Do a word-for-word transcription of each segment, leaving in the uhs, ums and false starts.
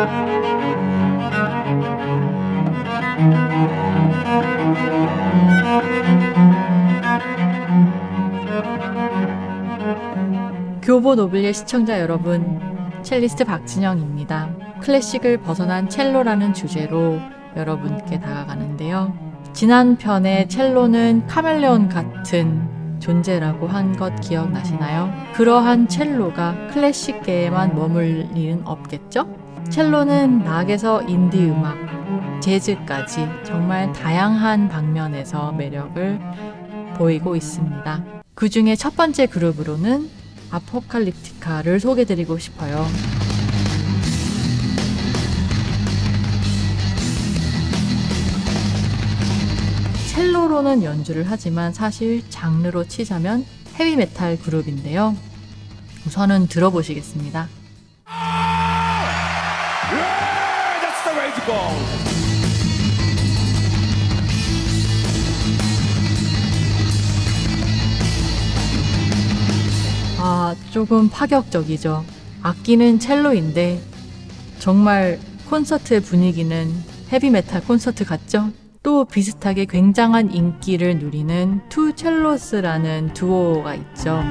교보 노빌의 시청자 여러분, 첼리스트 박진영입니다. 클래식을 벗어난 첼로라는 주제로 여러분께 다가가는데요. 지난 편에 첼로는 카멜레온 같은 존재라고 한 것 기억나시나요? 그러한 첼로가 클래식계에만 머물 일은 없겠죠? 첼로는 락에서 인디 음악, 재즈까지 정말 다양한 방면에서 매력을 보이고 있습니다. 그 중에 첫 번째 그룹으로는 아포칼립티카를 소개드리고 싶어요. 첼로로는 연주를 하지만 사실 장르로 치자면 헤비메탈 그룹인데요. 우선은 들어보시겠습니다. 아, 조금 파격적이죠. 악기는 첼로인데 정말 콘서트의 분위기는 헤비메탈 콘서트 같죠? 또 비슷하게 굉장한 인기를 누리는 투 첼로스라는 두오가 있죠.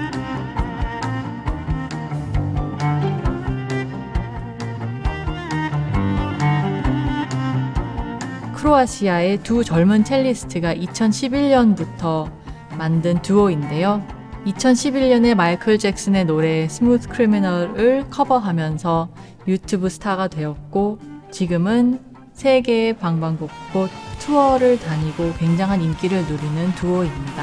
크로아시아의 두 젊은 첼리스트가 이천십일 년부터 만든 두오인데요. 이천십일 년에 마이클 잭슨의 노래 스무드 크리미널을 커버하면서 유튜브 스타가 되었고, 지금은 세계의 방방곡곡 투어를 다니고 굉장한 인기를 누리는 두오입니다.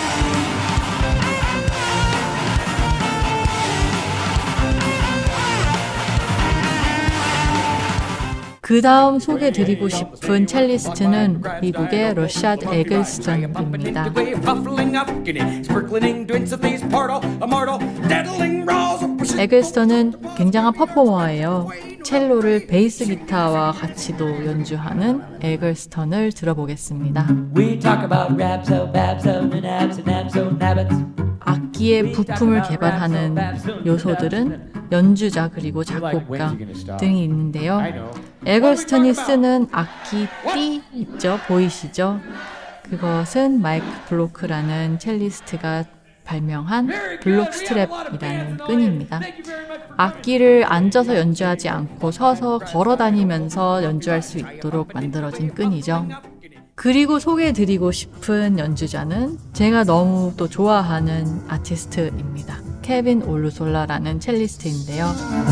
그 다음 소개드리고 싶은 첼리스트는 미국의 러시아드 에글스턴입니다. 에글스턴은 굉장한 퍼포머예요. 첼로를 베이스 기타와 같이도 연주하는 에글스턴을 들어보겠습니다. 악기의 부품을 개발하는 요소들은 연주자 그리고 작곡가 등이 있는데요. 에글스턴이 쓰는 악기 띠 있죠? 보이시죠? 그것은 마이크 블로크라는 첼리스트가 발명한 블록 스트랩이라는 끈입니다. 악기를 앉아서 연주하지 않고 서서 걸어 다니면서 연주할 수 있도록 만들어진 끈이죠. 그리고 소개해드리고 싶은 연주자는 제가 너무 또 좋아하는 아티스트입니다. 케빈 올루솔라라는 첼리스트인데요.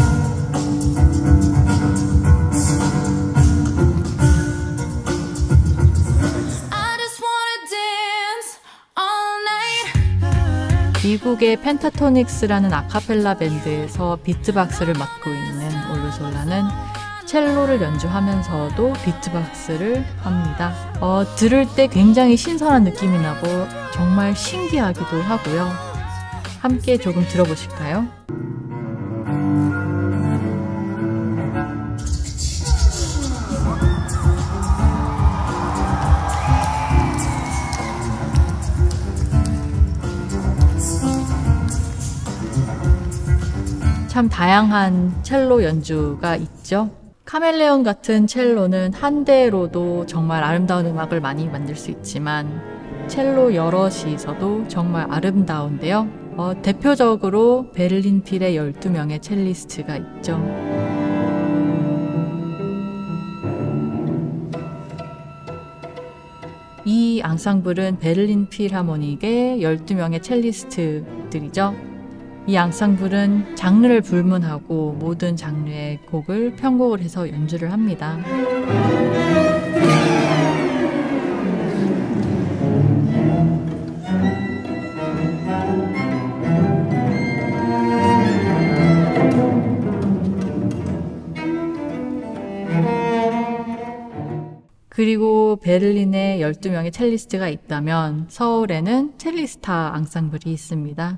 미국의 펜타토닉스라는 아카펠라 밴드에서 비트박스를 맡고 있는 올루솔라는 첼로를 연주하면서도 비트박스를 합니다. 어, 들을 때 굉장히 신선한 느낌이 나고 정말 신기하기도 하고요. 함께 조금 들어보실까요? 참 다양한 첼로 연주가 있죠. 카멜레온 같은 첼로는 한 대로도 정말 아름다운 음악을 많이 만들 수 있지만 첼로 여럿이서도 정말 아름다운데요. 어, 대표적으로 베를린 필의 열두 명의 첼리스트가 있죠. 이 앙상블은 베를린 필하모닉의 열두 명의 첼리스트들이죠. 이 앙상블은 장르를 불문하고 모든 장르의 곡을 편곡을 해서 연주를 합니다. 그리고 베를린에 열두 명의 첼리스트가 있다면 서울에는 첼리스타 앙상블이 있습니다.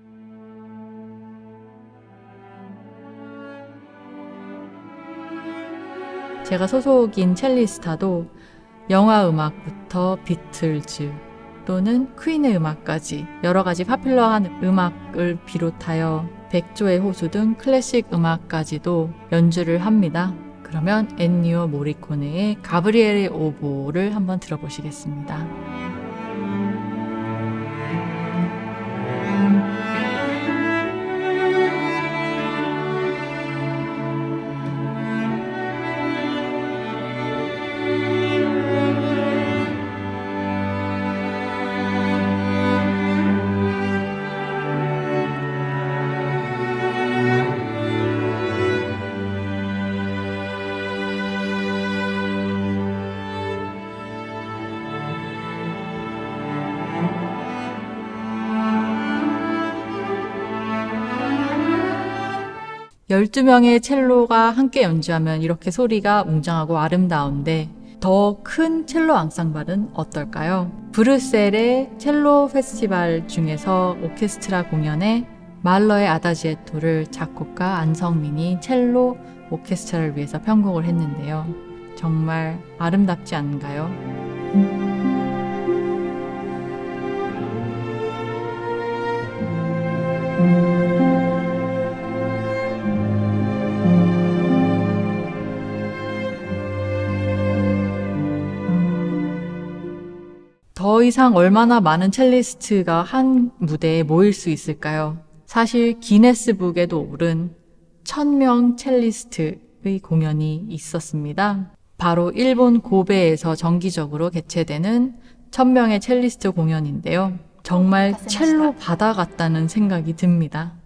제가 소속인 첼리스타도 영화 음악부터 비틀즈 또는 퀸의 음악까지 여러가지 파퓰러한 음악을 비롯하여 백조의 호수 등 클래식 음악까지도 연주를 합니다. 그러면 엔니오 모리코네의 가브리엘의 오보를 한번 들어보시겠습니다. 열두 명의 첼로가 함께 연주하면 이렇게 소리가 웅장하고 아름다운데 더 큰 첼로 앙상블은 어떨까요? 브뤼셀의 첼로 페스티벌 중에서 오케스트라 공연에 말러의 아다지에토를 작곡가 안성민이 첼로 오케스트라를 위해서 편곡을 했는데요. 정말 아름답지 않은가요? 더 이상 얼마나 많은 첼리스트가 한 무대에 모일 수 있을까요? 사실 기네스북에도 오른 천 명 첼리스트의 공연이 있었습니다. 바로 일본 고베에서 정기적으로 개최되는 천 명의 첼리스트 공연인데요. 정말 첼로 바다 같다는 생각이 듭니다.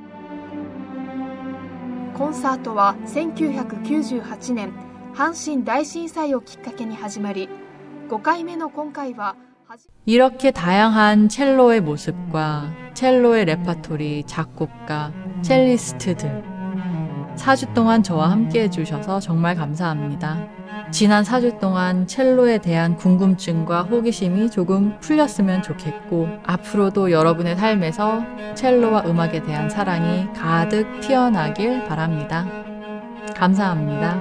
コンサートはせんきゅうひゃくきゅうじゅうはちねん阪神大震災をきっかけに始まり、ごかいめの今回は 이렇게 다양한 첼로의 모습과 첼로의 레파토리, 작곡가, 첼리스트들 사 주 동안 저와 함께 해주셔서 정말 감사합니다. 지난 사 주 동안 첼로에 대한 궁금증과 호기심이 조금 풀렸으면 좋겠고 앞으로도 여러분의 삶에서 첼로와 음악에 대한 사랑이 가득 피어나길 바랍니다. 감사합니다.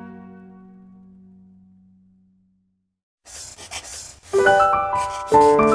you